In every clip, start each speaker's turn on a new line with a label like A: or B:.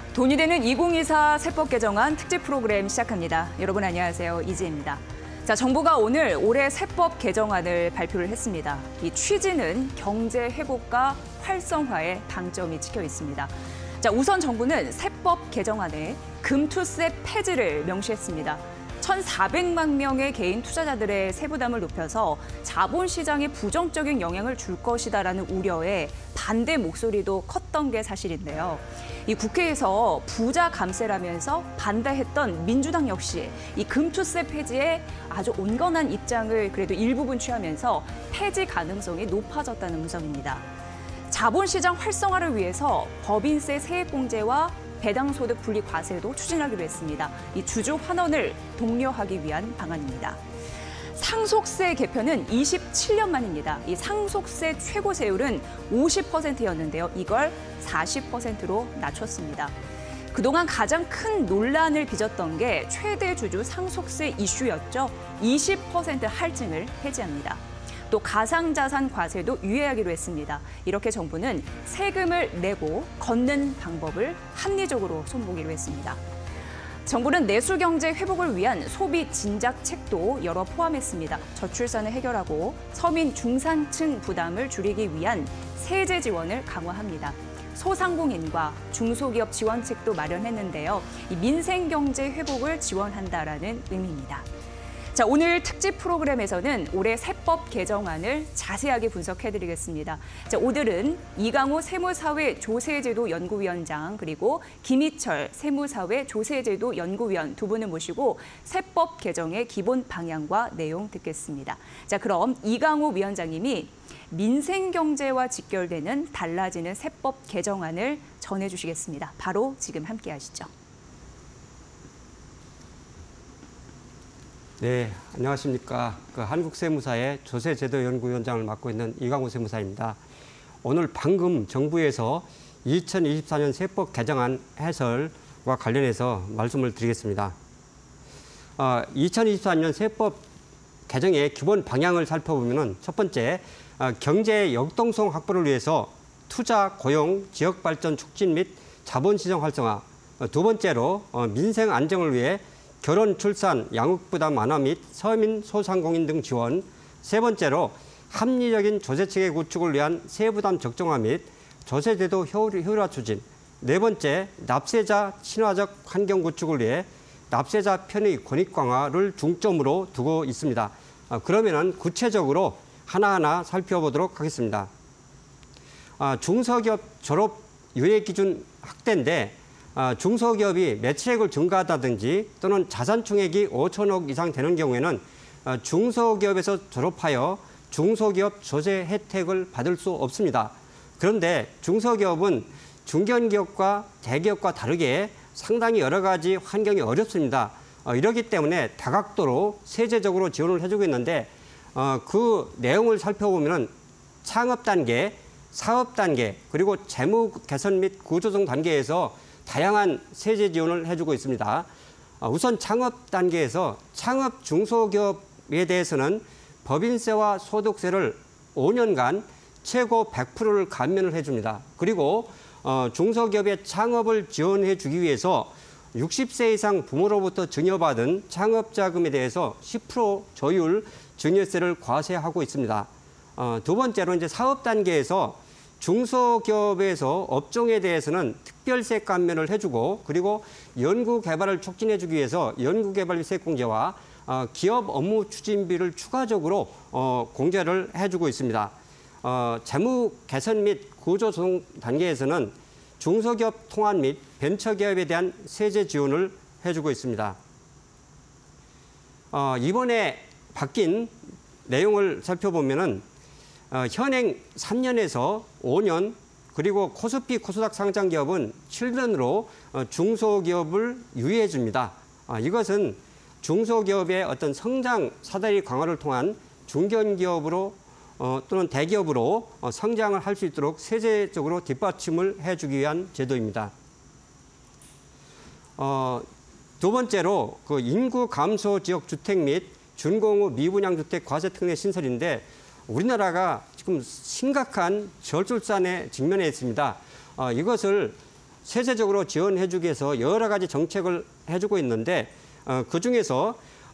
A: 돈이 되는 2024 세법 개정안 특집 프로그램 시작합니다. 여러분 안녕하세요. 이지혜입니다. 자, 정부가 오늘 올해 세법 개정안을 발표를 했습니다. 이 취지는 경제 회복과 활성화에 방점이 찍혀 있습니다. 자, 우선 정부는 세법 개정안에 금투세 폐지를 명시했습니다. 1,400만 명의 개인 투자자들의 세부담을 높여서 자본시장에 부정적인 영향을 줄 것이다라는 우려에 반대 목소리도 컸던 게 사실인데요. 이 국회에서 부자 감세라면서 반대했던 민주당 역시 이 금투세 폐지에 아주 온건한 입장을 그래도 일부분 취하면서 폐지 가능성이 높아졌다는 분석입니다. 자본시장 활성화를 위해서 법인세 세액공제와 배당소득 분리 과세도 추진하기로 했습니다. 이 주주 환원을 독려하기 위한 방안입니다. 상속세 개편은 27년 만입니다. 이 상속세 최고세율은 50%였는데요. 이걸 40%로 낮췄습니다. 그동안 가장 큰 논란을 빚었던 게 최대 주주 상속세 이슈였죠. 20% 할증을 해제합니다. 또 가상자산 과세도 유예하기로 했습니다. 이렇게 정부는 세금을 내고 걷는 방법을 합리적으로 손보기로 했습니다. 정부는 내수경제 회복을 위한 소비 진작책도 여러 포함했습니다. 저출산을 해결하고 서민 중산층 부담을 줄이기 위한 세제 지원을 강화합니다. 소상공인과 중소기업 지원책도 마련했는데요. 이 민생경제 회복을 지원한다라는 의미입니다. 자, 오늘 특집 프로그램에서는 올해 세법 개정안을 자세하게 분석해드리겠습니다. 자, 오늘은 이강호 세무사회 조세제도 연구위원장 그리고 김희철 세무사회 조세제도 연구위원 두 분을 모시고 세법 개정의 기본 방향과 내용 듣겠습니다. 자, 그럼 이강호 위원장님이 민생경제와 직결되는 달라지는 세법 개정안을 전해주시겠습니다. 바로 지금 함께 하시죠.
B: 네, 안녕하십니까. 한국세무사의 조세제도연구위원장을 맡고 있는 이강호 세무사입니다. 오늘 방금 정부에서 2024년 세법 개정안 해설과 관련해서 말씀을 드리겠습니다. 2024년 세법 개정의 기본 방향을 살펴보면 첫 번째, 경제 역동성 확보를 위해서 투자, 고용, 지역발전 촉진 및 자본시장 활성화. 두 번째로 민생 안정을 위해 결혼, 출산, 양육부담 완화 및 서민, 소상공인 등 지원. 세 번째로 합리적인 조세체계 구축을 위한 세부담 적정화 및 조세제도 효율화 추진. 네 번째, 납세자 친화적 환경 구축을 위해 납세자 편의 권익 강화를 중점으로 두고 있습니다. 그러면은 구체적으로 하나하나 살펴보도록 하겠습니다. 중소기업 졸업 유예 기준 확대인데 중소기업이 매출액을 증가하다든지 또는 자산 총액이 5천억 이상 되는 경우에는 중소기업에서 졸업하여 중소기업 조세 혜택을 받을 수 없습니다. 그런데 중소기업은 중견기업과 대기업과 다르게 상당히 여러 가지 환경이 어렵습니다. 이렇기 때문에 다각도로 세제적으로 지원을 해주고 있는데 그 내용을 살펴보면 창업 단계, 사업 단계, 그리고 재무 개선 및 구조조정 단계에서 다양한 세제 지원을 해주고 있습니다. 우선 창업 단계에서 창업 중소기업에 대해서는 법인세와 소득세를 5년간 최고 100%를 감면을 해줍니다. 그리고 중소기업의 창업을 지원해 주기 위해서 60세 이상 부모로부터 증여받은 창업자금에 대해서 10% 조율 증여세를 과세하고 있습니다. 두 번째로 이제 사업 단계에서 중소기업에서 업종에 대해서는 특별세 감면을 해주고 그리고 연구개발을 촉진해주기 위해서 연구개발비 세액공제와 기업 업무 추진비를 추가적으로 공제를 해주고 있습니다. 재무 개선 및 구조조정 단계에서는 중소기업 통합 및 벤처기업에 대한 세제 지원을 해주고 있습니다. 이번에 바뀐 내용을 살펴보면은 현행 3년에서 5년 그리고 코스피 코스닥 상장 기업은 7년으로 중소기업을 유예해 줍니다. 이것은 중소기업의 어떤 성장 사다리 강화를 통한 중견기업으로 또는 대기업으로 성장을 할 수 있도록 세제적으로 뒷받침을 해주기 위한 제도입니다. 두 번째로 그 인구 감소 지역 주택 및 준공후 미분양 주택 과세 특례 신설인데 우리나라가 지금 심각한 저출산에 직면해 있습니다. 이것을 세세적으로 지원해주기 위해서 여러 가지 정책을 해주고 있는데 그중에서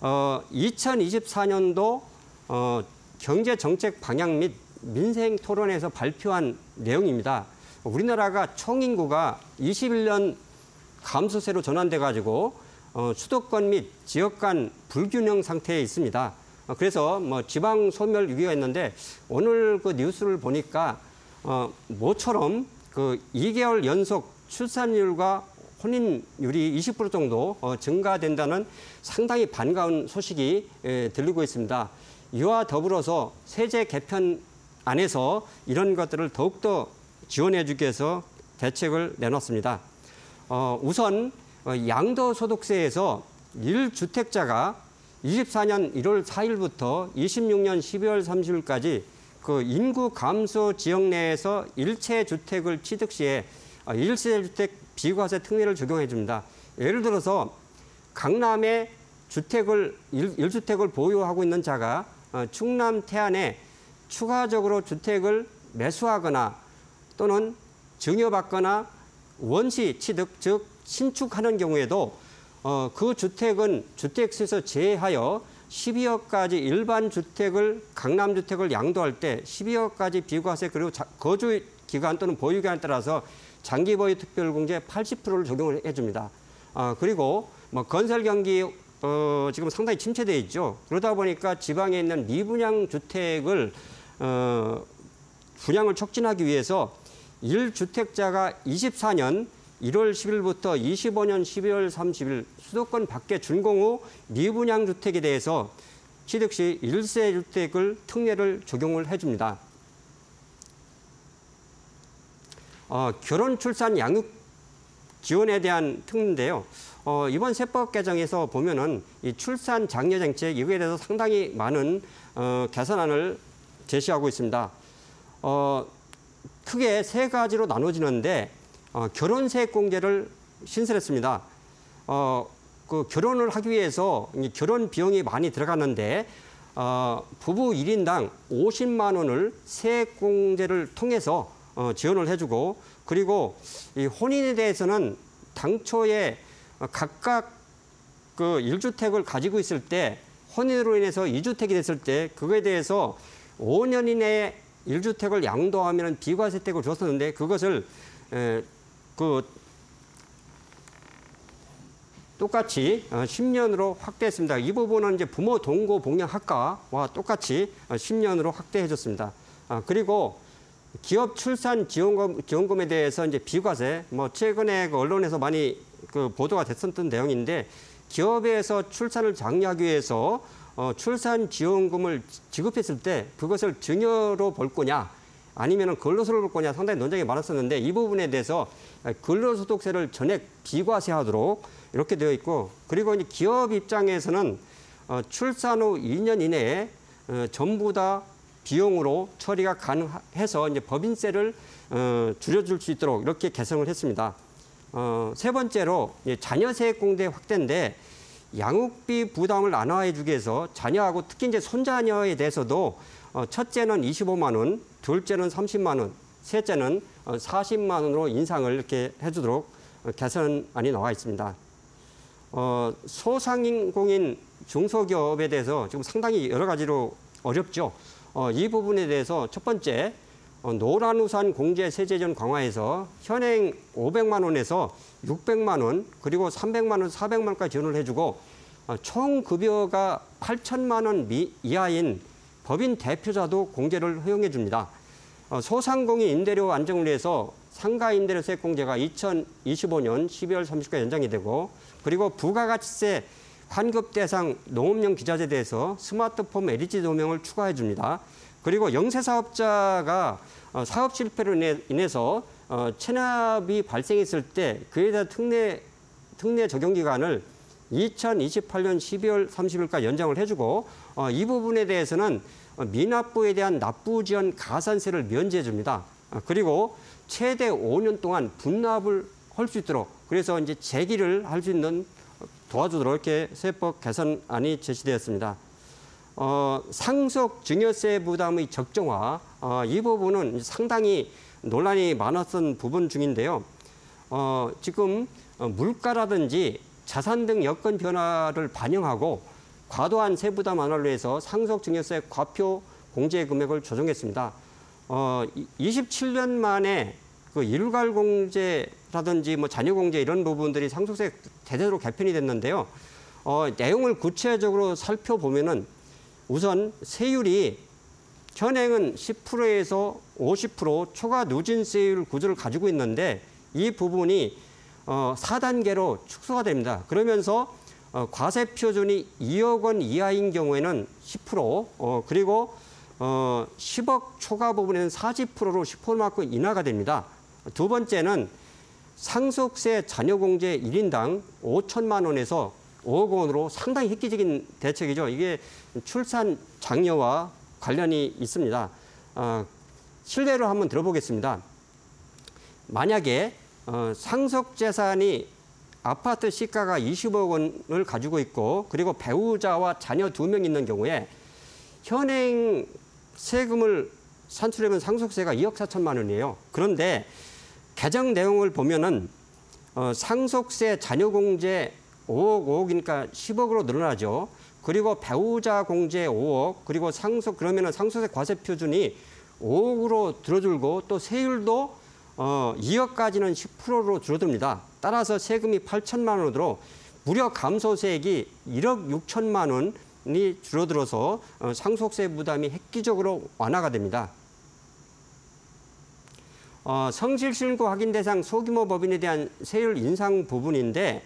B: 2024년도 경제정책 방향 및 민생 토론에서 발표한 내용입니다. 우리나라가 총인구가 21년 감소세로 전환돼 가지고 수도권 및 지역 간 불균형 상태에 있습니다. 그래서 지방 소멸 위기가 있는데 오늘 그 뉴스를 보니까 모처럼 그 2개월 연속 출산율과 혼인율이 20% 정도 증가된다는 상당히 반가운 소식이 들리고 있습니다. 이와 더불어서 세제 개편안에서 이런 것들을 더욱더 지원해 주기 위해서 대책을 내놨습니다. 우선 양도소득세에서 1주택자가 24년 1월 4일부터 26년 12월 30일까지 그 인구 감소 지역 내에서 일체 주택을 취득 시에 일세주택 비과세 특례를 적용해 줍니다. 예를 들어서 강남에 주택을 1주택을 보유하고 있는 자가 충남 태안에 추가적으로 주택을 매수하거나 또는 증여받거나 원시 취득, 즉 신축하는 경우에도 그 주택은 주택수에서 제외하여 12억까지 일반 주택을 강남 주택을 양도할 때 12억까지 비과세 그리고 거주 기간 또는 보유 기간에 따라서 장기 보유 특별공제 80%를 적용을 해줍니다. 그리고 건설 경기 지금 상당히 침체되어 있죠. 그러다 보니까 지방에 있는 미분양 주택을 분양을 촉진하기 위해서 1주택자가 24년 1월 10일부터 25년 12월 30일 수도권 밖에 준공 후 미분양 주택에 대해서 취득 시 일세 주택을 특례를 적용을 해줍니다. 결혼, 출산, 양육 지원에 대한 특례인데요. 이번 세법 개정에서 보면은 이 출산 장려 정책 이거에 대해서 상당히 많은 개선안을 제시하고 있습니다. 크게 세 가지로 나눠지는데 결혼세액 공제를 신설했습니다. 그 결혼을 하기 위해서 결혼 비용이 많이 들어가는데 부부 1인당 50만 원을 세액 공제를 통해서 지원을 해주고 그리고 이 혼인에 대해서는 당초에 각각 그 1주택을 가지고 있을 때 혼인으로 인해서 2주택이 됐을 때 그거에 대해서 5년 이내에 1주택을 양도하면 비과세 혜택을 줬었는데 그것을 똑같이 10년으로 확대했습니다. 이 부분은 이제 부모 동거 복양 학과와 똑같이 10년으로 확대해 줬습니다. 그리고 기업 출산 지원금에 대해서 이제 비과세, 최근에 그 언론에서 많이 그 보도가 됐었던 내용인데 기업에서 출산을 장려하기 위해서 출산 지원금을 지급했을 때 그것을 증여로 볼 거냐 아니면 근로소득을 볼 거냐 상당히 논쟁이 많았었는데 이 부분에 대해서 근로소득세를 전액 비과세하도록 이렇게 되어 있고 그리고 이제 기업 입장에서는 출산 후 2년 이내에 전부 다 비용으로 처리가 가능해서 이제 법인세를 줄여줄 수 있도록 이렇게 개선을 했습니다. 세 번째로 자녀세액 공제 확대인데 양육비 부담을 완화해 주기 위해서 자녀하고 특히 이제 손자녀에 대해서도 첫째는 25만 원, 둘째는 30만 원, 셋째는 40만 원으로 인상을 이렇게 해주도록 개선안이 나와 있습니다. 소상공인 중소기업에 대해서 지금 상당히 여러 가지로 어렵죠. 이 부분에 대해서 첫 번째 노란우산 공제 세제전 강화해서 현행 500만 원에서 600만 원 그리고 300만 원, 400만 원까지 지원을 해주고 총 급여가 8천만 원 이하인 법인 대표자도 공제를 허용해 줍니다. 소상공인 임대료 안정을 위해서 상가 임대료 세액 공제가 2025년 12월 30일까지 연장이 되고 그리고 부가가치세 환급 대상 농업용 기자재에 대해서 스마트폰 LED 조명을 추가해 줍니다. 그리고 영세사업자가 사업 실패로 인해서 체납이 발생했을 때 그에 대한 특례 적용 기간을 2028년 12월 30일까지 연장을 해주고 이 부분에 대해서는 미납부에 대한 납부 지연 가산세를 면제해 줍니다. 그리고 최대 5년 동안 분납을 할 수 있도록 그래서 이제 재기를 할 수 있는 도와주도록 이렇게 세법 개선안이 제시되었습니다. 상속 증여세 부담의 적정화 이 부분은 상당히 논란이 많았던 부분 중인데요. 지금 물가라든지 자산 등 여건 변화를 반영하고 과도한 세부담 완화를 위해서 상속증여세 과표 공제 금액을 조정했습니다. 27년 만에 그 일괄 공제라든지 뭐 자녀 공제 이런 부분들이 상속세 제대로 개편이 됐는데요. 내용을 구체적으로 살펴보면은 우선 세율이 현행은 10%에서 50% 초과 누진세율 구조를 가지고 있는데 이 부분이 4단계로 축소가 됩니다. 그러면서 과세 표준이 2억 원 이하인 경우에는 10%, 그리고 10억 초과 부분에는 40%로 10%만큼 인하가 됩니다. 두 번째는 상속세 자녀공제 1인당 5천만 원에서 5억 원으로 상당히 획기적인 대책이죠. 이게 출산 장려와 관련이 있습니다. 실례로 한번 들어보겠습니다. 만약에 상속재산이 아파트 시가가 20억 원을 가지고 있고 그리고 배우자와 자녀 2명 있는 경우에 현행 세금을 산출하면 상속세가 2억 4천만 원이에요. 그런데 개정 내용을 보면은 상속세 자녀 공제 5억, 5억이니까 10억으로 늘어나죠. 그리고 배우자 공제 5억, 그리고 그러면은 상속세 과세 표준이 5억으로 줄어들고 또 세율도 2억까지는 10%로 줄어듭니다. 따라서 세금이 8천만 원으로 무려 감소세액이 1억 6천만 원이 줄어들어서 상속세 부담이 획기적으로 완화가 됩니다. 성실신고 확인 대상 소규모 법인에 대한 세율 인상 부분인데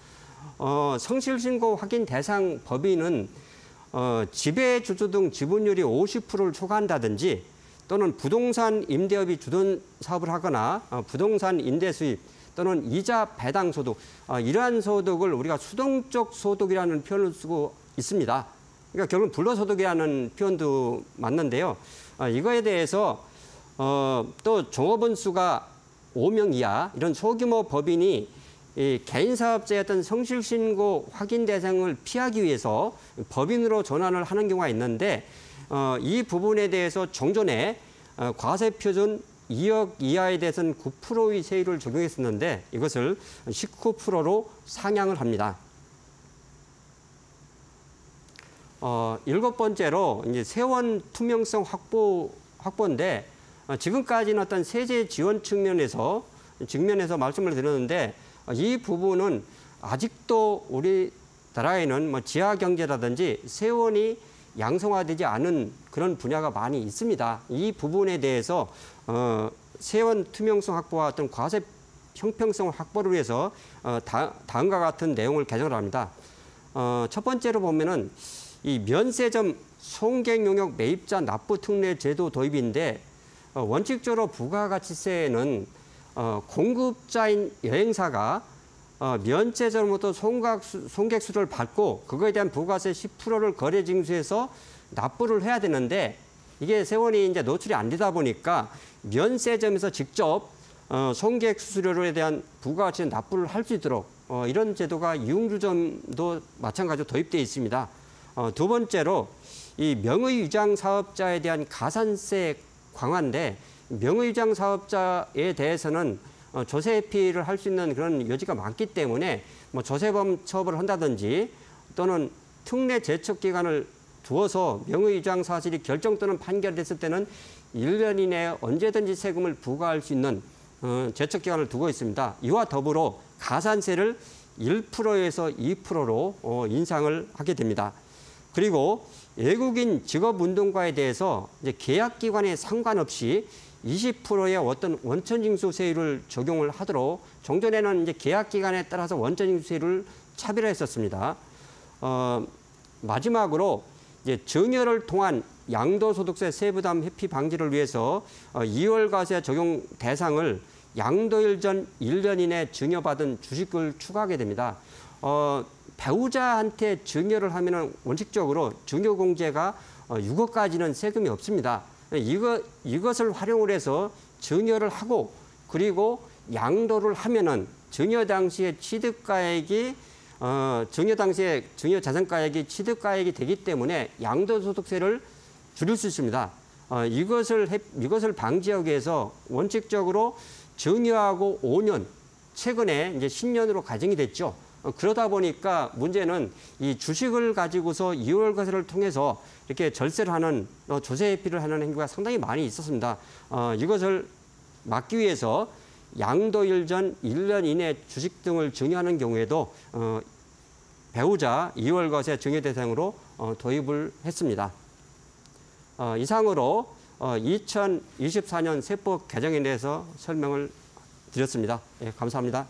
B: 성실신고 확인 대상 법인은 지배주주 등 지분율이 50%를 초과한다든지 또는 부동산 임대업이 주돈 사업을 하거나 부동산 임대 수입 또는 이자 배당 소득 이러한 소득을 우리가 수동적 소득이라는 표현을 쓰고 있습니다. 그러니까 결국 불로소득이라는 표현도 맞는데요. 이거에 대해서 또 종업원 수가 5명 이하 이런 소규모 법인이 이 개인사업자였던 성실신고 확인 대상을 피하기 위해서 법인으로 전환을 하는 경우가 있는데 이 부분에 대해서 종전에 과세 표준 2억 이하에 대해서는 9%의 세율을 적용했었는데 이것을 19%로 상향을 합니다. 7번째로 이제 세원 투명성 확보인데 지금까지는 어떤 세제 지원 측면에서 말씀을 드렸는데 이 부분은 아직도 우리나라에는 뭐 지하 경제라든지 세원이 양성화되지 않은 그런 분야가 많이 있습니다. 이 부분에 대해서 세원 투명성 확보와 어떤 과세 형평성 확보를 위해서 다음과 같은 내용을 개정을 합니다. 첫 번째로 보면은 이 면세점 송객 용역 매입자 납부 특례 제도 도입인데 원칙적으로 부가가치세는 공급자인 여행사가 면세점으로부터 송객수를 받고 그거에 대한 부가세 10%를 거래징수해서 납부를 해야 되는데 이게 세원이 이제 노출이 안 되다 보니까 면세점에서 직접 송객 수수료에 대한 부가가치 납부를 할 수 있도록 이런 제도가 이용주점도 마찬가지로 도입되어 있습니다. 두 번째로 이 명의유장 사업자에 대한 가산세 강화인데 명의유장 사업자에 대해서는 조세 회피를 할 수 있는 그런 여지가 많기 때문에 뭐 조세범 처벌을 한다든지 또는 특례 제척 기간을 두어서 명의유장 사실이 결정 또는 판결됐을 때는 1년 이내에 언제든지 세금을 부과할 수 있는 제척 기간을 두고 있습니다. 이와 더불어 가산세를 1%에서 2%로 인상을 하게 됩니다. 그리고 외국인 직업운동가에 대해서 이제 계약기관에 상관없이 20%의 어떤 원천징수세율을 적용을 하도록 종전에는 이제 계약기간에 따라서 원천징수세율을 차별화했었습니다. 마지막으로 이제 증여를 통한 양도소득세 세부담 회피 방지를 위해서 2월과세 적용 대상을 양도일 전 1년 이내 증여받은 주식을 추가하게 됩니다. 배우자한테 증여를 하면은 원칙적으로 증여공제가 6억까지는 세금이 없습니다. 이것을 활용을 해서 증여를 하고 그리고 양도를 하면은 증여 당시에 취득가액이 증여 당시에 증여 자산가액이 취득가액이 되기 때문에 양도소득세를 줄일 수 있습니다. 이것을 방지하기 위해서 원칙적으로 증여하고 5년 최근에 이제 신년으로 가정이 됐죠. 그러다 보니까 문제는 이 주식을 가지고서 2월 거세를 통해서 이렇게 절세를 하는 조세 회피를 하는 행위가 상당히 많이 있었습니다. 이것을 막기 위해서 양도일 전 1년 이내 주식 등을 증여하는 경우에도 배우자 2월 거세 증여 대상으로 도입을 했습니다. 이상으로 2024년 세법 개정에 대해서 설명을 드렸습니다. 예, 감사합니다.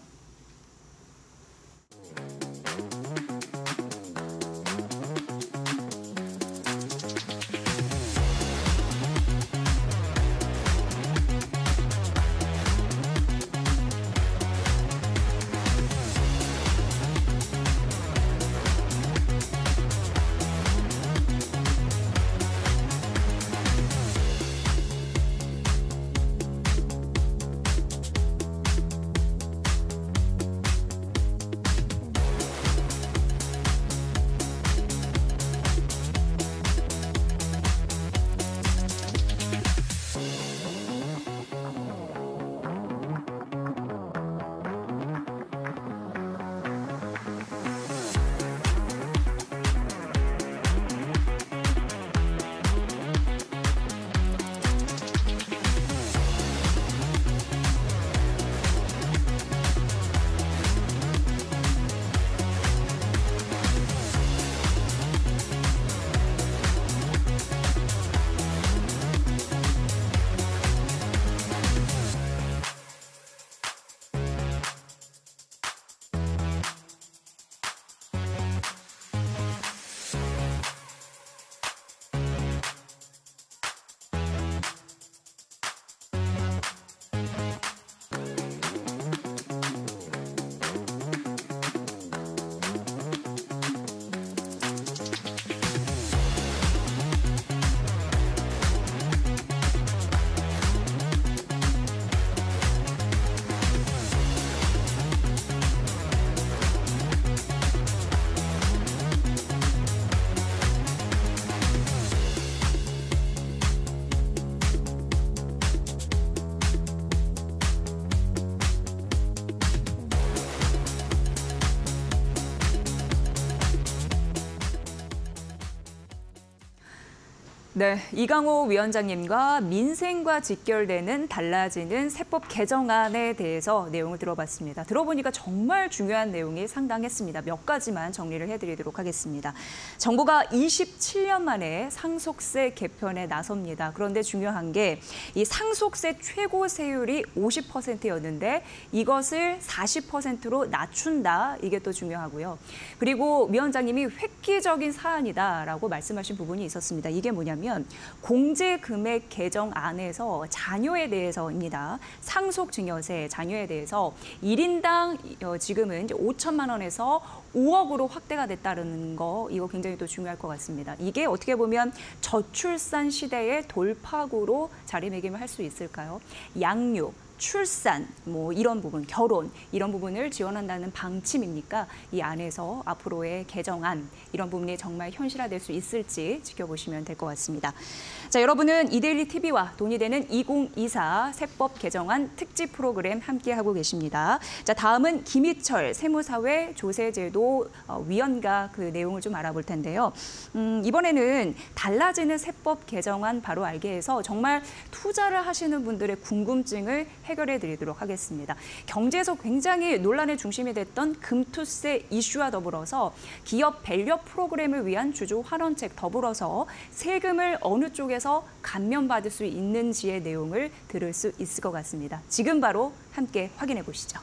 A: 네, 이강호 위원장님과 민생과 직결되는 달라지는 세법 개정안에 대해서 내용을 들어봤습니다. 들어보니까 정말 중요한 내용이 상당했습니다. 몇 가지만 정리를 해드리도록 하겠습니다. 정부가 27년 만에 상속세 개편에 나섭니다. 그런데 중요한 게 이 상속세 최고 세율이 50%였는데 이것을 40%로 낮춘다. 이게 또 중요하고요. 그리고 위원장님이 획기적인 사안이다라고 말씀하신 부분이 있었습니다. 이게 뭐냐면 공제금액 개정안에서 자녀에 대해서입니다. 상속증여세 자녀에 대해서 1인당 지금은 이제 5천만 원에서 5억으로 확대가 됐다는 거 이거 굉장히 또 중요할 것 같습니다. 이게 어떻게 보면 저출산 시대의 돌파구로 자리매김을 할 수 있을까요? 양육, 출산, 뭐 이런 부분, 결혼 이런 부분을 지원한다는 방침이니까 이 안에서 앞으로의 개정안 이런 부분이 정말 현실화될 수 있을지 지켜보시면 될 것 같습니다. 자, 여러분은 이데일리 TV와 돈이 되는 2024 세법 개정안 특집 프로그램 함께하고 계십니다. 자, 다음은 김희철 세무사회 조세제도 위원과 그 내용을 좀 알아볼 텐데요. 이번에는 달라지는 세법 개정안 바로 알게 해서 정말 투자를 하시는 분들의 궁금증을 해결해 드리도록 하겠습니다. 경제에서 굉장히 논란의 중심이 됐던 금투세 이슈와 더불어서 기업 밸류업 프로그램을 위한 주주 환원책 더불어서 세금을 어느 쪽에서 감면받을 수 있는지의 내용을 들을 수 있을 것 같습니다. 지금 바로 함께 확인해 보시죠.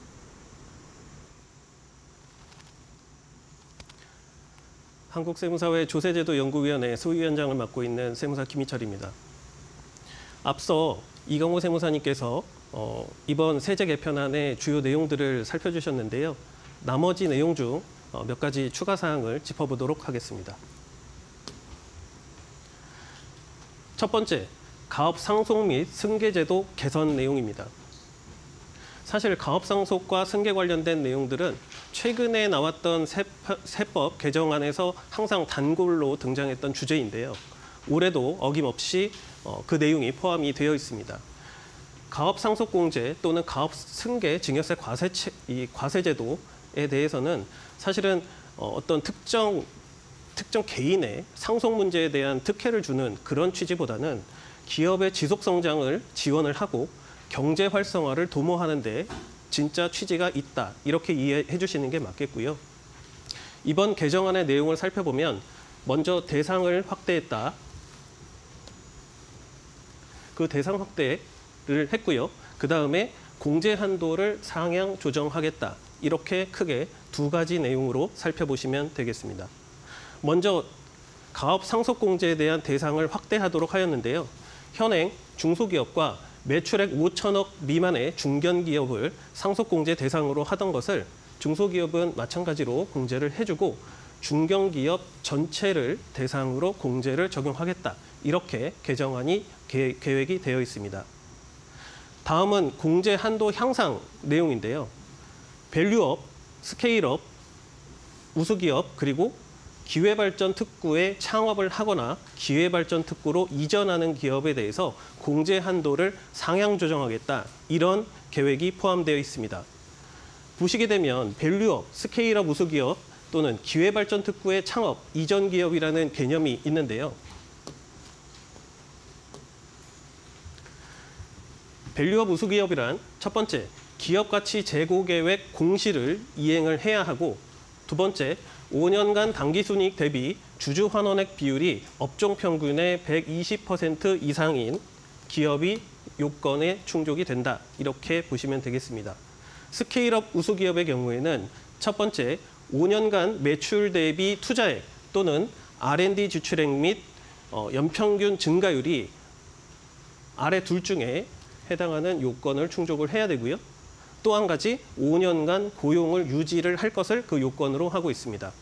C: 한국세무사회 조세제도연구위원회 소위원장을 맡고 있는 세무사 김희철입니다. 앞서 이강호 세무사님께서 이번 세제 개편안의 주요 내용들을 살펴주셨는데요. 나머지 내용 중 몇 가지 추가 사항을 짚어보도록 하겠습니다. 첫 번째, 가업 상속 및 승계 제도 개선 내용입니다. 사실 가업 상속과 승계 관련된 내용들은 최근에 나왔던 세법 개정안에서 항상 단골로 등장했던 주제인데요. 올해도 어김없이 그 내용이 포함이 되어 있습니다. 가업 상속공제 또는 가업 승계 증여세 과세제도에 대해서는 사실은 어떤 특정 개인의 상속 문제에 대한 특혜를 주는 그런 취지보다는 기업의 지속 성장을 지원을 하고 경제 활성화를 도모하는 데 진짜 취지가 있다. 이렇게 이해해 주시는 게 맞겠고요. 이번 개정안의 내용을 살펴보면 먼저 대상을 확대했다. 그 대상 확대를 했고요. 그다음에 공제 한도를 상향 조정하겠다. 이렇게 크게 두 가지 내용으로 살펴보시면 되겠습니다. 먼저 가업 상속공제에 대한 대상을 확대하도록 하였는데요. 현행 중소기업과 매출액 5천억 미만의 중견기업을 상속공제 대상으로 하던 것을 중소기업은 마찬가지로 공제를 해주고 중견기업 전체를 대상으로 공제를 적용하겠다. 이렇게 개정안이 계획이 되어 있습니다. 다음은 공제 한도 향상 내용인데요. 밸류업, 스케일업, 우수기업 그리고 기회발전 특구에 창업을 하거나 기회발전 특구로 이전하는 기업에 대해서 공제 한도를 상향 조정하겠다. 이런 계획이 포함되어 있습니다. 보시게 되면 밸류업, 스케일업, 우수기업 또는 기회발전 특구의 창업, 이전 기업이라는 개념이 있는데요. 밸류업 우수기업이란 첫 번째, 기업 가치 재고 계획 공시를 이행을 해야 하고 두 번째, 5년간 당기순이익 대비 주주 환원액 비율이 업종 평균의 120% 이상인 기업이 요건에 충족이 된다. 이렇게 보시면 되겠습니다. 스케일업 우수기업의 경우에는 첫 번째, 5년간 매출 대비 투자액 또는 R&D 지출액 및 연평균 증가율이 아래 둘 중에 해당하는 요건을 충족을 해야 되고요. 또 한 가지 5년간 고용을 유지를 할 것을 그 요건으로 하고 있습니다.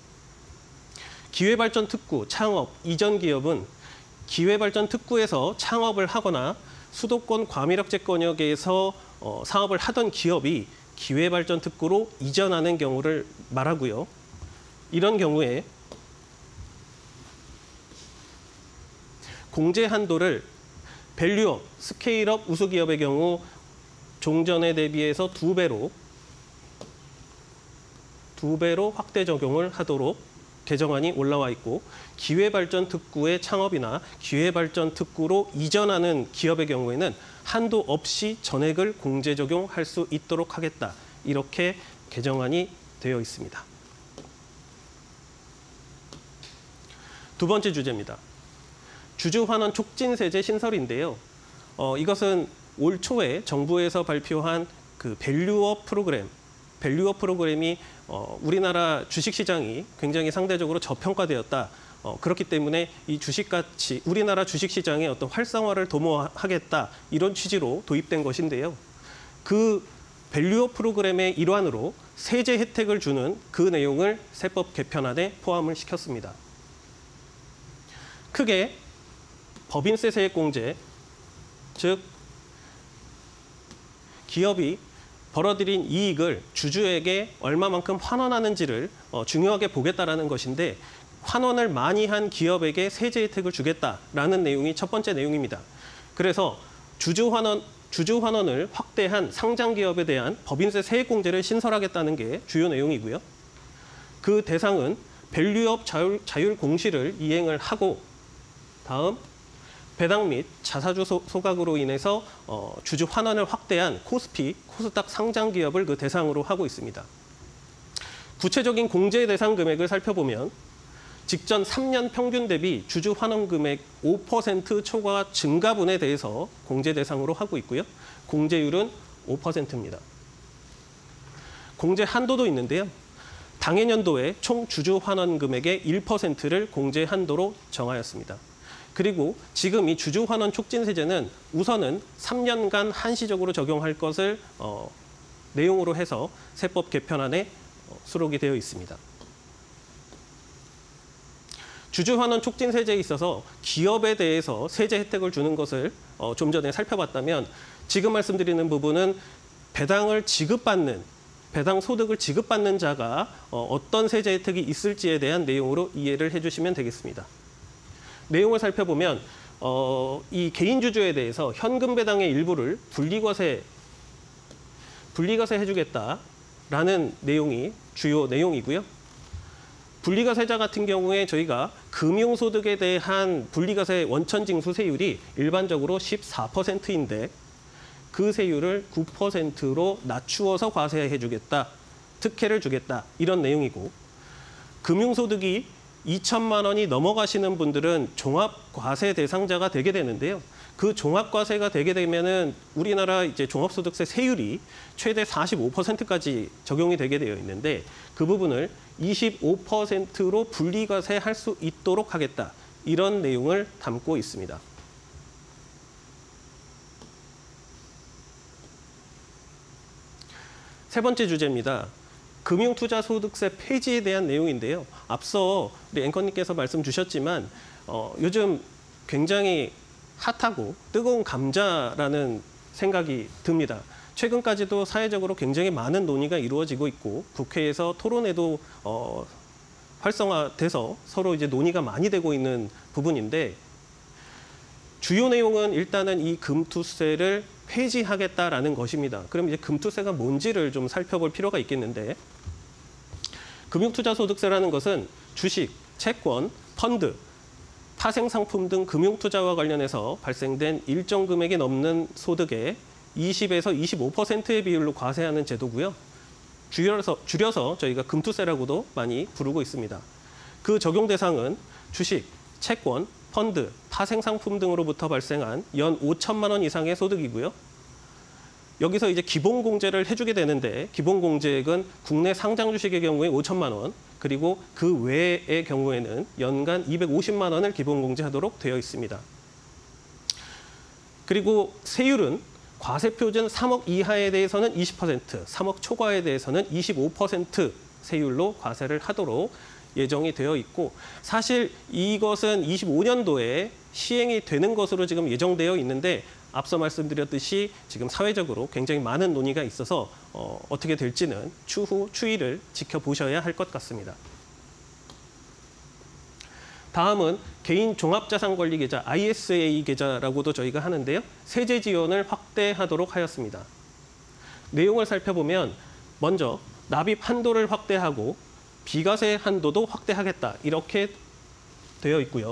C: 기회발전 특구, 창업, 이전 기업은 기회발전 특구에서 창업을 하거나 수도권 과밀억제권역에서 사업을 하던 기업이 기회발전 특구로 이전하는 경우를 말하고요. 이런 경우에 공제 한도를 밸류업, 스케일업, 우수기업의 경우 종전에 대비해서 두 배로 확대 적용을 하도록 개정안이 올라와 있고 기회발전 특구의 창업이나 기회발전 특구로 이전하는 기업의 경우에는 한도 없이 전액을 공제 적용할 수 있도록 하겠다. 이렇게 개정안이 되어 있습니다. 두 번째 주제입니다. 주주환원 촉진세제 신설인데요. 이것은 올 초에 정부에서 발표한 그 밸류업 프로그램이 우리나라 주식시장이 굉장히 상대적으로 저평가되었다. 그렇기 때문에 이 주식가치, 우리나라 주식시장의 어떤 활성화를 도모하겠다. 이런 취지로 도입된 것인데요. 그 밸류업 프로그램의 일환으로 세제 혜택을 주는 그 내용을 세법 개편안에 포함을 시켰습니다. 크게 법인세 세액공제, 즉 기업이 벌어들인 이익을 주주에게 얼마만큼 환원하는지를 중요하게 보겠다라는 것인데 환원을 많이 한 기업에게 세제 혜택을 주겠다라는 내용이 첫 번째 내용입니다. 그래서 주주 환원을 확대한 상장 기업에 대한 법인세 세액공제를 신설하겠다는 게 주요 내용이고요. 그 대상은 밸류업 자율 공시를 이행을 하고 다음 배당 및 자사주 소각으로 인해서 주주 환원을 확대한 코스닥 상장 기업을 그 대상으로 하고 있습니다. 구체적인 공제 대상 금액을 살펴보면 직전 3년 평균 대비 주주 환원 금액 5% 초과 증가분에 대해서 공제 대상으로 하고 있고요. 공제율은 5%입니다. 공제 한도도 있는데요. 당해년도에 총 주주 환원 금액의 1%를 공제 한도로 정하였습니다. 그리고 지금 이 주주 환원 촉진 세제는 우선은 3년간 한시적으로 적용할 것을 내용으로 해서 세법 개편안에 수록이 되어 있습니다. 주주 환원 촉진 세제에 있어서 기업에 대해서 세제 혜택을 주는 것을 좀 전에 살펴봤다면 지금 말씀드리는 부분은 배당 소득을 지급받는 자가 어떤 세제 혜택이 있을지에 대한 내용으로 이해를 해주시면 되겠습니다. 내용을 살펴보면 이 개인주주에 대해서 현금 배당의 일부를 분리과세 해주겠다라는 내용이 주요 내용이고요. 분리과세자 같은 경우에 저희가 금융소득에 대한 분리과세 원천징수 세율이 일반적으로 14%인데 그 세율을 9%로 낮추어서 과세해주겠다, 특혜를 주겠다 이런 내용이고, 금융소득이 2천만 원이 넘어가시는 분들은 종합과세 대상자가 되게 되는데요. 그 종합과세가 되게 되면은 우리나라 이제 종합소득세 세율이 최대 45%까지 적용이 되게 되어 있는데 그 부분을 25%로 분리과세할 수 있도록 하겠다. 이런 내용을 담고 있습니다. 세 번째 주제입니다. 금융투자소득세 폐지에 대한 내용인데요. 앞서 우리 앵커님께서 말씀 주셨지만 요즘 굉장히 핫하고 뜨거운 감자라는 생각이 듭니다. 최근까지도 사회적으로 굉장히 많은 논의가 이루어지고 있고 국회에서 토론회도 활성화돼서 서로 이제 논의가 많이 되고 있는 부분인데, 주요 내용은 일단은 이 금투세를 폐지하겠다라는 것입니다. 그럼 이제 금투세가 뭔지를 좀 살펴볼 필요가 있겠는데, 금융투자소득세라는 것은 주식, 채권, 펀드, 파생상품 등 금융투자와 관련해서 발생된 일정 금액이 넘는 소득의 20에서 25%의 비율로 과세하는 제도고요. 줄여서 저희가 금투세라고도 많이 부르고 있습니다. 그 적용 대상은 주식, 채권, 펀드, 파생상품 등으로부터 발생한 연 5천만 원 이상의 소득이고요. 여기서 이제 기본공제를 해주게 되는데, 기본공제액은 국내 상장 주식의 경우에 5천만 원, 그리고 그 외의 경우에는 연간 250만 원을 기본공제하도록 되어 있습니다. 그리고 세율은 과세표준 3억 이하에 대해서는 20%, 3억 초과에 대해서는 25% 세율로 과세를 하도록 예정이 되어 있고, 사실 이것은 25년도에 시행이 되는 것으로 지금 예정되어 있는데 앞서 말씀드렸듯이 지금 사회적으로 굉장히 많은 논의가 있어서 어떻게 될지는 추후 추이를 지켜보셔야 할 것 같습니다. 다음은 개인 종합자산관리계좌 ISA 계좌라고도 저희가 하는데요. 세제 지원을 확대하도록 하였습니다. 내용을 살펴보면 먼저 납입 한도를 확대하고 비과세 한도도 확대하겠다 이렇게 되어 있고요.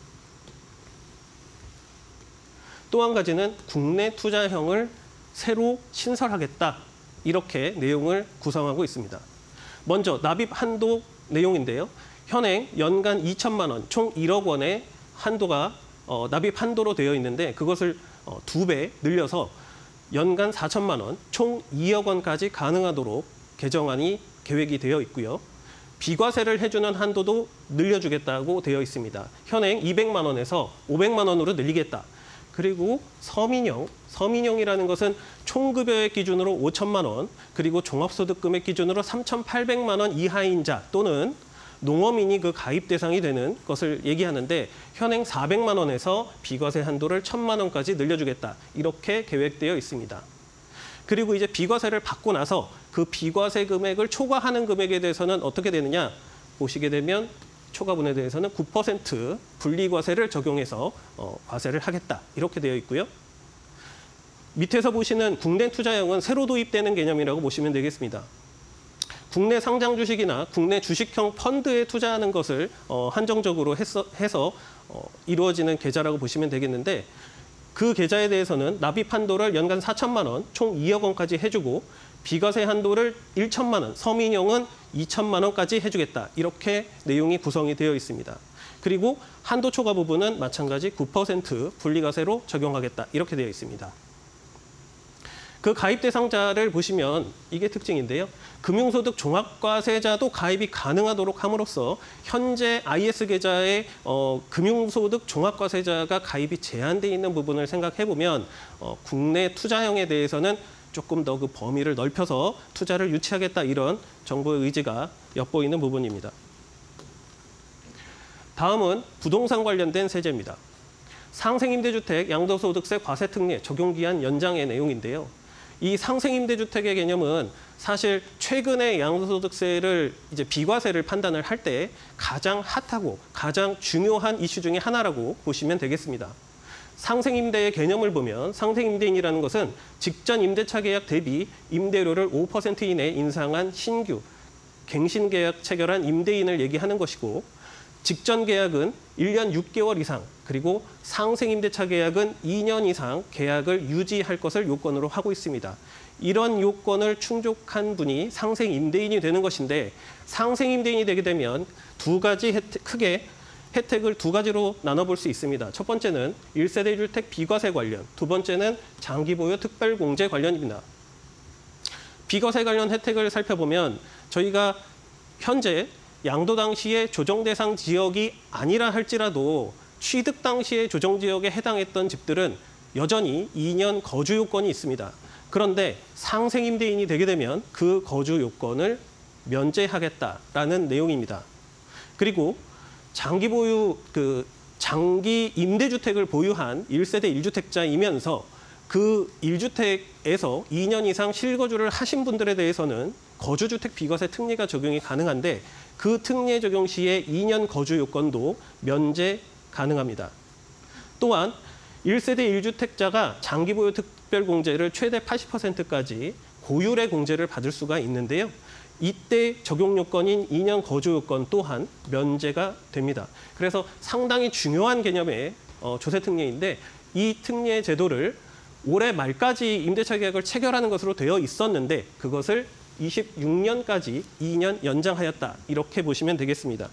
C: 또 한 가지는 국내 투자형을 새로 신설하겠다 이렇게 내용을 구성하고 있습니다. 먼저 납입 한도 내용인데요. 현행 연간 2천만 원, 총 1억 원의 한도가 납입 한도로 되어 있는데 그것을 2배 늘려서 연간 4천만 원, 총 2억 원까지 가능하도록 개정안이 계획이 되어 있고요. 비과세를 해주는 한도도 늘려주겠다고 되어 있습니다. 현행 200만 원에서 500만 원으로 늘리겠다. 그리고 서민형이라는 것은 총급여액 기준으로 5천만 원, 그리고 종합소득금액 기준으로 3,800만 원 이하인 자 또는 농어민이 그 가입 대상이 되는 것을 얘기하는데 현행 400만 원에서 비과세 한도를 1,000만 원까지 늘려주겠다. 이렇게 계획되어 있습니다. 그리고 이제 비과세를 받고 나서 그 비과세 금액을 초과하는 금액에 대해서는 어떻게 되느냐 보시게 되면 초과분에 대해서는 9% 분리과세를 적용해서 과세를 하겠다. 이렇게 되어 있고요. 밑에서 보시는 국내 투자형은 새로 도입되는 개념이라고 보시면 되겠습니다. 국내 상장 주식이나 국내 주식형 펀드에 투자하는 것을 한정적으로 해서 이루어지는 계좌라고 보시면 되겠는데 그 계좌에 대해서는 납입 한도를 연간 4천만 원, 총 2억 원까지 해주고 비과세 한도를 1천만 원, 서민형은 2천만 원까지 해주겠다. 이렇게 내용이 구성이 되어 있습니다. 그리고 한도 초과 부분은 마찬가지 9% 분리과세로 적용하겠다. 이렇게 되어 있습니다. 그 가입 대상자를 보시면 이게 특징인데요. 금융소득 종합과세자도 가입이 가능하도록 함으로써 현재 IS 계좌에 금융소득 종합과세자가 가입이 제한돼 있는 부분을 생각해 보면 국내 투자형에 대해서는 조금 더 그 범위를 넓혀서 투자를 유치하겠다 이런 정부의 의지가 엿보이는 부분입니다. 다음은 부동산 관련된 세제입니다. 상생임대주택 양도소득세 과세특례 적용기한 연장의 내용인데요. 이 상생임대주택의 개념은 사실 최근에 양도소득세를 이제 비과세를 판단을 할 때 가장 핫하고 가장 중요한 이슈 중에 하나라고 보시면 되겠습니다. 상생임대의 개념을 보면 상생임대인이라는 것은 직전 임대차 계약 대비 임대료를 5% 이내 인상한 신규 갱신계약 체결한 임대인을 얘기하는 것이고, 직전 계약은 1년 6개월 이상, 그리고 상생임대차 계약은 2년 이상 계약을 유지할 것을 요건으로 하고 있습니다. 이런 요건을 충족한 분이 상생임대인이 되는 것인데, 상생임대인이 되게 되면 두 가지 크게 혜택을 두 가지로 나눠볼 수 있습니다. 첫 번째는 1세대 주택 비과세 관련, 두 번째는 장기보유 특별공제 관련입니다. 비과세 관련 혜택을 살펴보면 저희가 현재 양도 당시의 조정 대상 지역이 아니라 할지라도 취득 당시의 조정 지역에 해당했던 집들은 여전히 2년 거주 요건이 있습니다. 그런데 상생임대인이 되게 되면 그 거주 요건을 면제하겠다라는 내용입니다. 그리고 장기 임대주택을 보유한 1세대 1주택자이면서 그 1주택에서 2년 이상 실거주를 하신 분들에 대해서는 거주주택 비과세 특례가 적용이 가능한데, 그 특례 적용 시에 2년 거주 요건도 면제 가능합니다. 또한 1세대 1주택자가 장기보유 특별공제를 최대 80%까지 고율의 공제를 받을 수가 있는데요. 이때 적용 요건인 2년 거주 요건 또한 면제가 됩니다. 그래서 상당히 중요한 개념의 조세 특례인데, 이 특례 제도를 올해 말까지 임대차 계약을 체결하는 것으로 되어 있었는데 그것을 26년까지 2년 연장하였다, 이렇게 보시면 되겠습니다.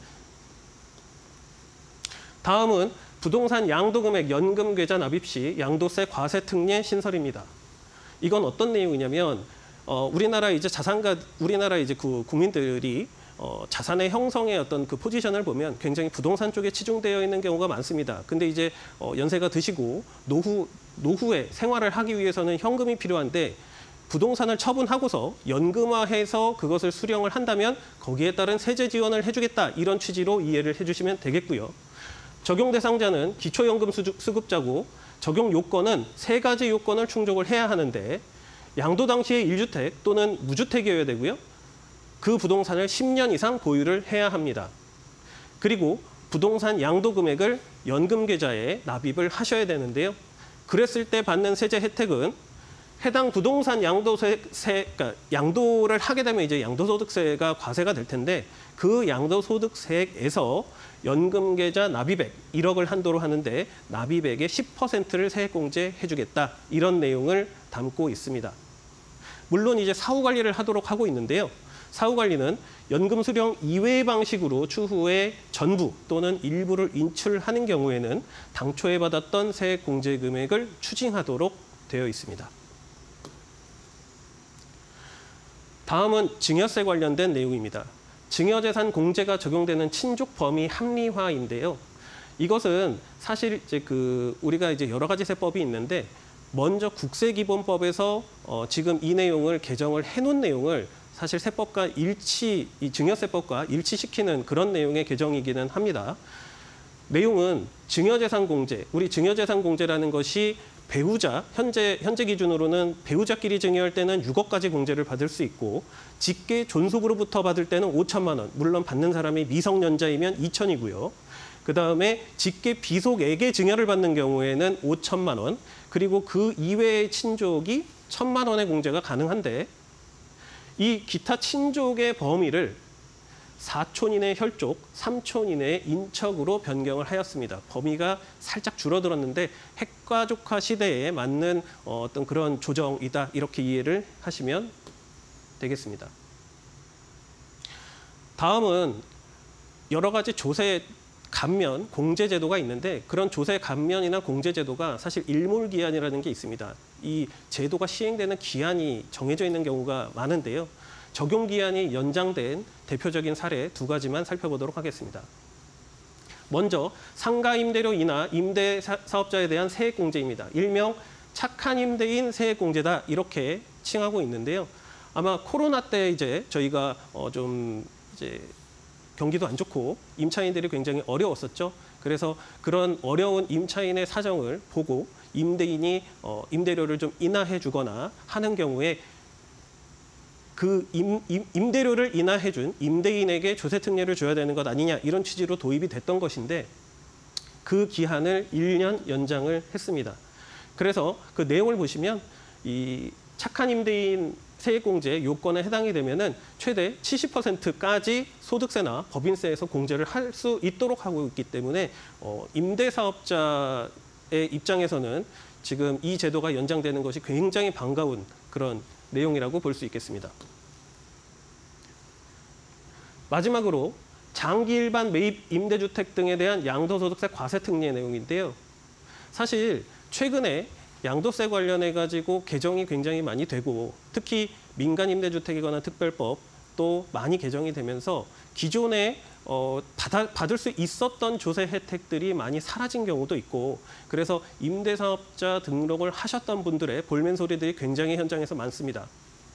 C: 다음은 부동산 양도금액 연금 계좌 납입 시 양도세 과세 특례 신설입니다. 이건 어떤 내용이냐면 우리나라 이제 그 국민들이 자산의 형성의 어떤 그 포지션을 보면 굉장히 부동산 쪽에 치중되어 있는 경우가 많습니다. 근데 이제 연세가 드시고 노후에 생활을 하기 위해서는 현금이 필요한데, 부동산을 처분하고서 연금화해서 그것을 수령을 한다면 거기에 따른 세제 지원을 해주겠다, 이런 취지로 이해를 해주시면 되겠고요. 적용 대상자는 기초연금 수급자고, 적용 요건은 세 가지 요건을 충족을 해야 하는데, 양도 당시의 1주택 또는 무주택이어야 되고요. 그 부동산을 10년 이상 보유를 해야 합니다. 그리고 부동산 양도 금액을 연금 계좌에 납입을 하셔야 되는데요. 그랬을 때 받는 세제 혜택은 해당 부동산 그러니까 양도를 하게 되면 이제 양도소득세가 과세가 될 텐데, 그 양도소득세액에서 연금 계좌 납입액 1억을 한도로 하는데 납입액의 10%를 세액공제해 주겠다, 이런 내용을 담고 있습니다. 물론 이제 사후 관리를 하도록 하고 있는데요. 사후 관리는 연금 수령 이외의 방식으로 추후에 전부 또는 일부를 인출하는 경우에는 당초에 받았던 세액 공제 금액을 추징하도록 되어 있습니다. 다음은 증여세 관련된 내용입니다. 증여재산 공제가 적용되는 친족 범위 합리화인데요. 이것은 사실 이제 우리가 이제 여러 가지 세법이 있는데, 먼저 국세기본법에서 지금 이 내용을 개정을 해놓은 내용을 사실 세법과 이 증여세법과 일치시키는 그런 내용의 개정이기는 합니다. 내용은 증여재산 공제, 우리 증여재산 공제라는 것이 배우자, 현재 기준으로는 배우자끼리 증여할 때는 6억까지 공제를 받을 수 있고, 직계 존속으로부터 받을 때는 5천만 원, 물론 받는 사람이 미성년자이면 2천이고요. 그다음에 직계 비속액의 증여를 받는 경우에는 5천만 원, 그리고 그 이외의 친족이 1,000만 원의 공제가 가능한데, 이 기타 친족의 범위를 4촌 이내 혈족, 3촌 이내 인척으로 변경을 하였습니다. 범위가 살짝 줄어들었는데 핵가족화 시대에 맞는 어떤 그런 조정이다, 이렇게 이해를 하시면 되겠습니다. 다음은 여러 가지 조세 감면, 공제 제도가 있는데, 그런 조세 감면이나 공제 제도가 사실 일몰기한이라는 게 있습니다. 이 제도가 시행되는 기한이 정해져 있는 경우가 많은데요. 적용 기한이 연장된 대표적인 사례 두 가지만 살펴보도록 하겠습니다. 먼저 상가 임대료 인하 임대 사업자에 대한 세액 공제입니다. 일명 착한 임대인 세액 공제다, 이렇게 칭하고 있는데요. 아마 코로나 때 이제 저희가 경기도 안 좋고 임차인들이 굉장히 어려웠었죠. 그래서 그런 어려운 임차인의 사정을 보고 임대인이 임대료를 좀 인하해 주거나 하는 경우에 그 임대료를 인하해 준 임대인에게 조세 특례를 줘야 되는 것 아니냐, 이런 취지로 도입이 됐던 것인데, 그 기한을 1년 연장을 했습니다. 그래서 그 내용을 보시면 이 착한 임대인 세액공제 요건에 해당이 되면은 최대 70%까지 소득세나 법인세에서 공제를 할 수 있도록 하고 있기 때문에 임대사업자의 입장에서는 지금 이 제도가 연장되는 것이 굉장히 반가운 그런 내용이라고 볼 수 있겠습니다. 마지막으로 장기 일반 매입 임대주택 등에 대한 양도소득세 과세 특례 내용인데요. 사실 최근에 양도세 관련해 가지고 개정이 굉장히 많이 되고 특히 민간 임대주택에 관한 특별법 또 많이 개정이 되면서 기존에 받을 수 있었던 조세 혜택들이 많이 사라진 경우도 있고 그래서 임대사업자 등록을 하셨던 분들의 볼멘 소리들이 굉장히 현장에서 많습니다.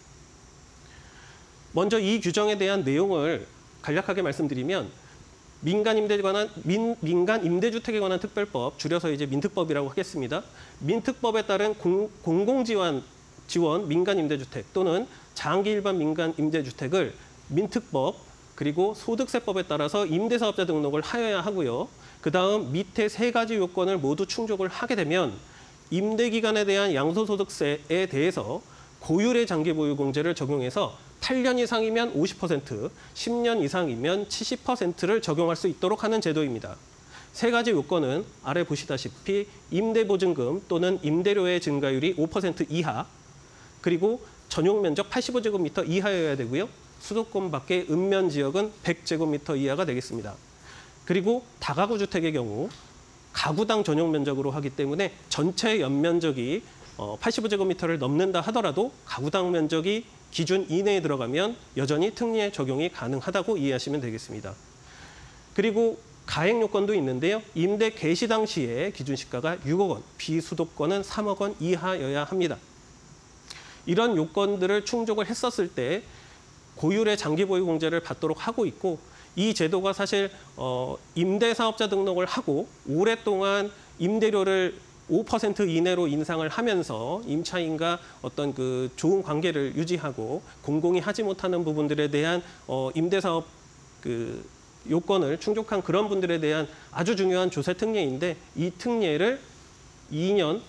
C: 먼저 이 규정에 대한 내용을 간략하게 말씀드리면 민간 임대주택에 관한 특별법, 줄여서 이제 민특법이라고 하겠습니다. 민특법에 따른 공공지원 민간 임대주택 또는 장기 일반 민간 임대주택을 민특법 그리고 소득세법에 따라서 임대사업자 등록을 하여야 하고요. 그다음 밑에 3가지 요건을 모두 충족을 하게 되면 임대기간에 대한 양도소득세에 대해서 고율의 장기보유공제를 적용해서 8년 이상이면 50%, 10년 이상이면 70%를 적용할 수 있도록 하는 제도입니다. 3가지 요건은 아래 보시다시피 임대보증금 또는 임대료의 증가율이 5% 이하, 그리고 전용 면적 85제곱미터 이하여야 되고요. 수도권 밖의 읍면 지역은 100제곱미터 이하가 되겠습니다. 그리고 다가구 주택의 경우 가구당 전용 면적으로 하기 때문에 전체 연면적이 85제곱미터를 넘는다 하더라도 가구당 면적이 기준 이내에 들어가면 여전히 특례 적용이 가능하다고 이해하시면 되겠습니다. 그리고 가액 요건도 있는데요. 임대 개시 당시에 기준 시가가 6억 원, 비수도권은 3억 원 이하여야 합니다. 이런 요건들을 충족을 했었을 때 고율의 장기보유공제를 받도록 하고 있고 이 제도가 사실 임대사업자 등록을 하고 오랫동안 임대료를 5% 이내로 인상을 하면서 임차인과 어떤 그 좋은 관계를 유지하고 공공이 하지 못하는 부분들에 대한 임대사업 그 요건을 충족한 그런 분들에 대한 아주 중요한 조세 특례인데 이 특례를 27년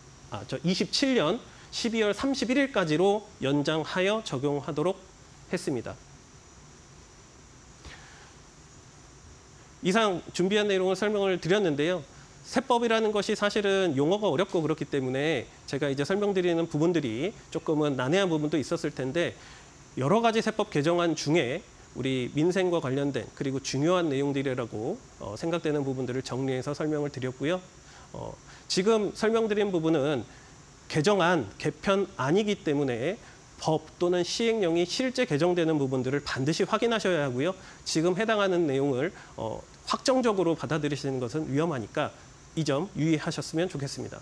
C: 12월 31일까지로 연장하여 적용하도록 했습니다. 이상 준비한 내용을 설명을 드렸는데요. 세법이라는 것이 사실은 용어가 어렵고 그렇기 때문에 제가 이제 설명드리는 부분들이 조금은 난해한 부분도 있었을 텐데 여러 가지 세법 개정안 중에 우리 민생과 관련된 그리고 중요한 내용들이라고 생각되는 부분들을 정리해서 설명을 드렸고요. 지금 설명드린 부분은 개정안, 개편안이기 때문에 법 또는 시행령이 실제 개정되는 부분들을 반드시 확인하셔야 하고요. 지금 해당하는 내용을 확정적으로 받아들이시는 것은 위험하니까 이 점 유의하셨으면 좋겠습니다.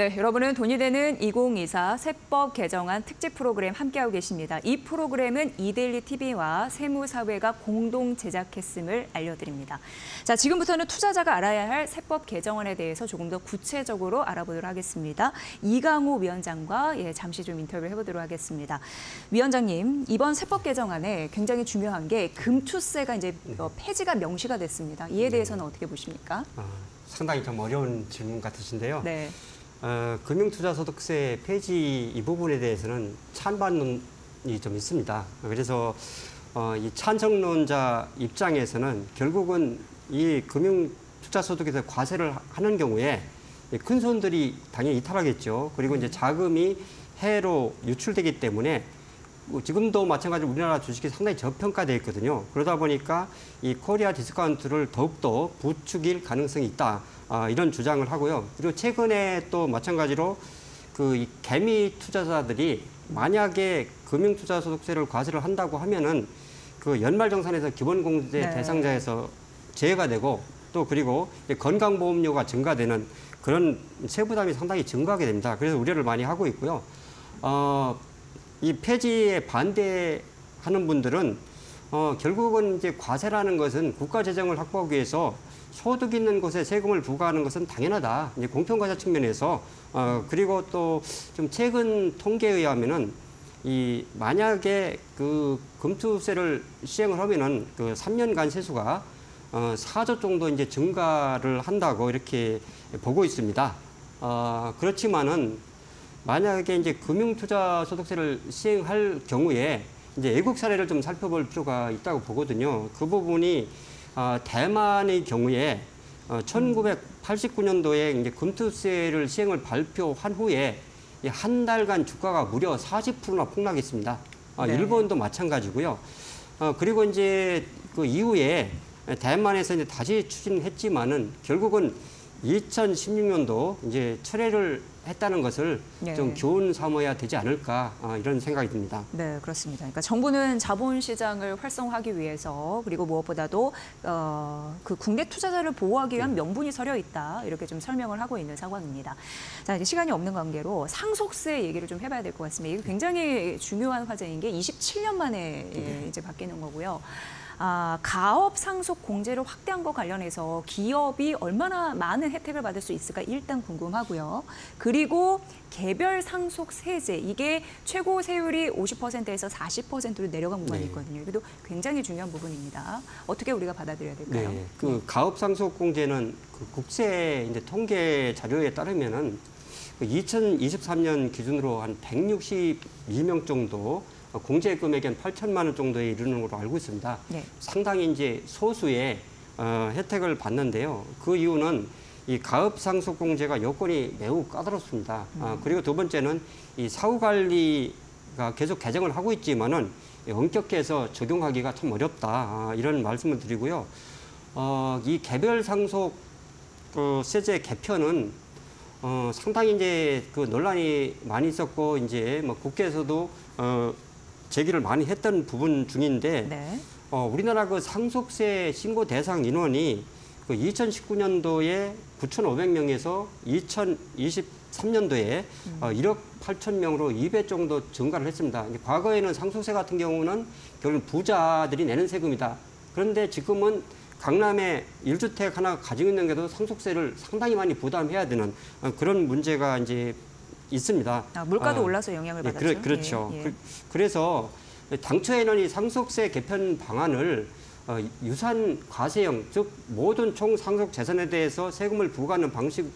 A: 네, 여러분은 돈이 되는 2024 세법 개정안 특집 프로그램 함께하고 계십니다. 이 프로그램은 이데일리 TV와 세무사회가 공동 제작했음을 알려드립니다. 자, 지금부터는 투자자가 알아야 할 세법 개정안에 대해서 조금 더 구체적으로 알아보도록 하겠습니다. 이강호 위원장과 잠시 좀 인터뷰를 해보도록 하겠습니다. 위원장님, 이번 세법 개정안에 굉장히 중요한 게 금투세가 이제 폐지가 명시가 됐습니다. 이에 대해서는 어떻게 보십니까?
B: 상당히 좀 어려운 질문 같으신데요.
A: 네.
B: 금융투자소득세 폐지 이 부분에 대해서는 찬반론이 좀 있습니다. 그래서 이 찬성론자 입장에서는 결국은 이 금융투자소득에서 과세를 하는 경우에 큰 손들이 당연히 이탈하겠죠. 그리고 이제 자금이 해외로 유출되기 때문에 지금도 마찬가지로 우리나라 주식이 상당히 저평가되어 있거든요. 그러다 보니까 이 코리아 디스카운트를 더욱더 부추길 가능성이 있다. 이런 주장을 하고요. 그리고 최근에 또 마찬가지로 이 개미 투자자들이 만약에 금융투자소득세를 과세를 한다고 하면은 그 연말정산에서 기본공제 대상자에서 제외가 되고 또 그리고 건강보험료가 증가되는 그런 세부담이 상당히 증가하게 됩니다. 그래서 우려를 많이 하고 있고요. 이 폐지에 반대하는 분들은 결국은 이제 과세라는 것은 국가 재정을 확보하기 위해서 소득 있는 곳에 세금을 부과하는 것은 당연하다. 이제 공평과세 측면에서 그리고 또 좀 최근 통계에 의하면은 이 만약에 그 금투세를 시행을 하면은 그 3년간 세수가 4조 정도 이제 증가를 한다고 이렇게 보고 있습니다. 그렇지만은 만약에 이제 금융투자소득세를 시행할 경우에 이제 외국 사례를 좀 살펴볼 필요가 있다고 보거든요. 그 부분이 대만의 경우에 1989년도에 이제 금투세를 시행을 발표한 후에 한 달간 주가가 무려 40%나 폭락했습니다.
A: 네.
B: 일본도 마찬가지고요. 그리고 이제 그 이후에 대만에서 이제 다시 추진했지만은 결국은 2016년도 이제 철회를 했다는 것을 좀 교훈 삼아야 되지 않을까 이런 생각이 듭니다.
A: 네, 그렇습니다. 그러니까 정부는 자본시장을 활성화하기 위해서 그리고 무엇보다도 그 국내 투자자를 보호하기 위한 명분이 서려 있다 이렇게 좀 설명을 하고 있는 상황입니다. 자, 이제 시간이 없는 관계로 상속세 얘기를 좀 해봐야 될 것 같습니다. 이게 굉장히 중요한 화제인 게 27년 만에 이제 바뀌는 거고요. 가업 상속 공제를 확대한 것 관련해서 기업이 얼마나 많은 혜택을 받을 수 있을까 일단 궁금하고요. 그리고 개별 상속 세제 이게 최고 세율이 50%에서 40%로 내려간 구간이 있거든요. 이것도 굉장히 중요한 부분입니다. 어떻게 우리가 받아들여야 될까요?
B: 네, 그 가업 상속 공제는 그 국세 이제 통계 자료에 따르면은 2023년 기준으로 한 162명 정도 공제 금액이 한 8천만 원 정도에 이르는 걸로 알고 있습니다.
A: 네.
B: 상당히 이제 소수의 혜택을 받는데요. 그 이유는 이 가업 상속 공제가 여건이 매우 까다롭습니다. 그리고 두 번째는 이 사후 관리가 계속 개정을 하고 있지만은 엄격해서 적용하기가 참 어렵다. 이런 말씀을 드리고요. 이 개별 상속 세제 개편은 상당히 이제 그 논란이 많이 있었고 이제 뭐 국회에서도 제기를 많이 했던 부분 중인데
A: 네.
B: 우리나라 그 상속세 신고 대상 인원이 그 2019년도에 9,500명에서 2023년도에 1억 8천 명으로 2배 정도 증가를 했습니다. 과거에는 상속세 같은 경우는 결국 부자들이 내는 세금이다. 그런데 지금은 강남에 1주택 하나 가지고 있는 게도 상속세를 상당히 많이 부담해야 되는 그런 문제가 이제 있습니다.
A: 물가도 올라서 영향을 받았죠.
B: 그렇죠.
A: 예.
B: 그래서 당초에는 이 상속세 개편 방안을 유산 과세형, 즉 모든 총 상속 재산에 대해서 세금을 부과하는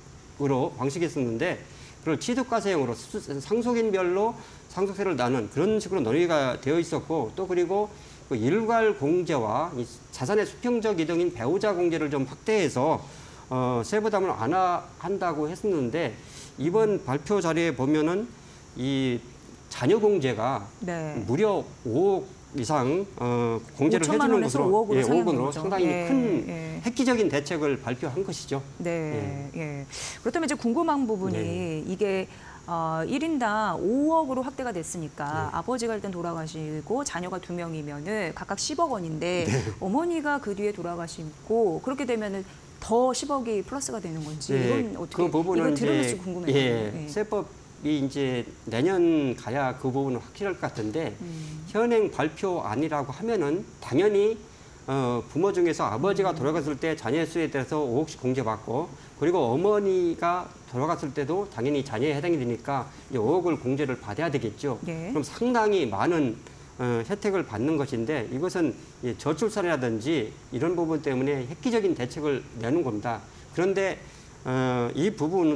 B: 방식이었는데 그걸 취득과세형으로 상속인별로 상속세를 나는 그런 식으로 논의가 되어 있었고 또 그리고 그 일괄 공제와 이 자산의 수평적 이동인 배우자 공제를 좀 확대해서 세부담을 완화한다고 했었는데 이번 발표 자료에 보면은 이 자녀 공제가 무려 5억 이상 공제를 해주는 것으로 5억으로 상당히 큰 획기적인 대책을 발표한 것이죠.
A: 네. 예. 그렇다면 이제 궁금한 부분이 이게 1인당 5억으로 확대가 됐으니까 아버지가 일단 돌아가시고 자녀가 2명이면은 각각 10억 원인데 어머니가 그 뒤에 돌아가시고 그렇게 되면은 더 10억이 플러스가 되는 건지
B: 네,
A: 이건 어떻게
B: 그 부분은
A: 이거 들으면서 궁금해요.
B: 예, 세법이 이제 내년 가야 그 부분은 확실할 것 같은데 현행 발표안이라고 하면은 당연히 부모 중에서 아버지가 돌아갔을 때 자녀 수에 대해서 5억씩 공제받고 그리고 어머니가 돌아갔을 때도 당연히 자녀에 해당이 되니까 이제 5억을 공제를 받아야 되겠죠.
A: 네.
B: 그럼 상당히 많은 혜택을 받는 것인데 이것은 저출산이라든지 이런 부분 때문에 획기적인 대책을 내는 겁니다. 그런데 이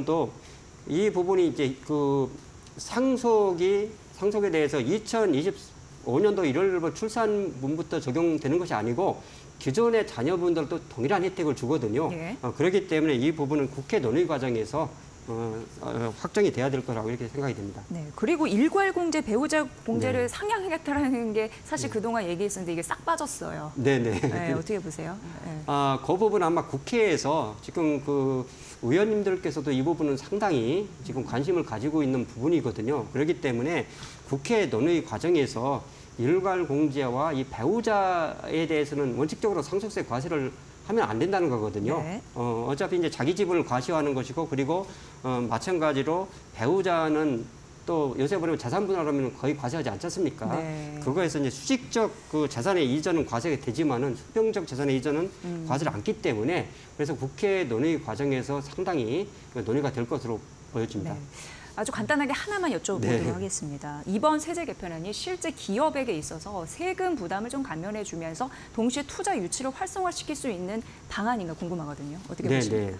B: 부분이 이제 그 상속에 대해서 2025년도 1월 출산분부터 적용되는 것이 아니고 기존의 자녀분들도 동일한 혜택을 주거든요.
A: 예.
B: 그렇기 때문에 이 부분은 국회 논의 과정에서 확정이 돼야 될 거라고 이렇게 생각이 됩니다.
A: 네. 그리고 일괄 공제, 배우자 공제를
B: 네.
A: 상향하겠다라는 게 사실 그동안 얘기했었는데 이게 싹 빠졌어요.
B: 네네.
A: 네, 어떻게 보세요? 네.
B: 그 부분 아마 국회에서 지금 그 의원님들께서도 이 부분은 상당히 지금 관심을 가지고 있는 부분이거든요. 그렇기 때문에 국회 논의 과정에서 일괄 공제와 이 배우자에 대해서는 원칙적으로 상속세 과세를 하면 안 된다는 거거든요.
A: 네.
B: 어차피 이제 자기 지분을 과시하는 것이고 그리고 마찬가지로 배우자는 또 요새 보면 자산 분할하면 거의 과세하지 않지 않습니까?
A: 네.
B: 그거에서 이제 수직적 그 자산의 이전은 과세가 되지만은 수평적 자산의 이전은 과세를 않기 때문에 그래서 국회 논의 과정에서 상당히 논의가 될 것으로 보여집니다.
A: 네. 아주 간단하게 하나만 여쭤보도록
B: 네.
A: 하겠습니다. 이번 세제 개편안이 실제 기업에게 있어서 세금 부담을 좀 감면해 주면서 동시에 투자 유치를 활성화시킬 수 있는 방안인가 궁금하거든요. 어떻게 보십니까?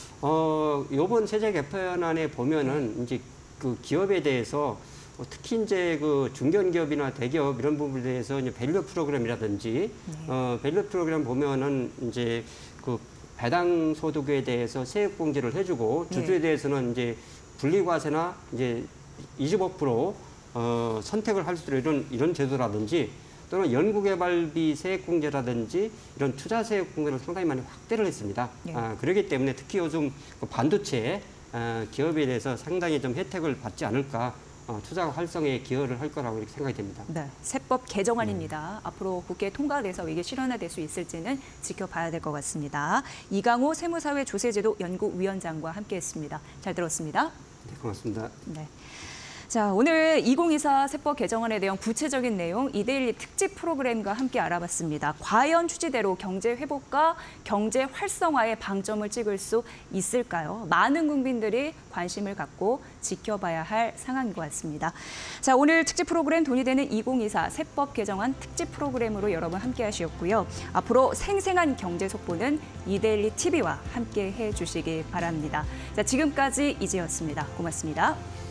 B: 이번 세제 개편안에 보면은 이제 그 기업에 대해서 특히 이제 그 중견기업이나 대기업 이런 부분에 대해서 이제 밸류 프로그램이라든지 밸류 프로그램 보면은 이제 그 배당 소득에 대해서 세액 공제를 해주고 주주에 대해서는 이제 분리과세나 이제 25% 선택을 할 수 있는 이런 제도라든지 또는 연구개발비 세액공제라든지 이런 투자세액 공제를 상당히 많이 확대를 했습니다.
A: 네.
B: 그렇기 때문에 특히 요즘 그 반도체 기업에 대해서 상당히 좀 혜택을 받지 않을까 투자 활성에 기여를 할 거라고 이렇게 생각이 됩니다.
A: 네, 세법 개정안입니다. 앞으로 국회에 통과돼서 이게 실현화될 수 있을지는 지켜봐야 될 것 같습니다. 이강호 세무사회 조세제도 연구위원장과 함께했습니다. 잘 들었습니다.
B: 네, 고맙습니다.
A: 네. 자, 오늘 2024 세법 개정안에 대한 구체적인 내용 이데일리 특집 프로그램과 함께 알아봤습니다. 과연 취지대로 경제 회복과 경제 활성화에 방점을 찍을 수 있을까요? 많은 국민들이 관심을 갖고 지켜봐야 할 상황인 것 같습니다. 자, 오늘 특집 프로그램 돈이 되는 2024 세법 개정안 특집 프로그램으로 여러분 함께 하셨고요. 앞으로 생생한 경제 속보는 이데일리 TV와 함께 해주시기 바랍니다. 자, 지금까지 이지였습니다. 고맙습니다.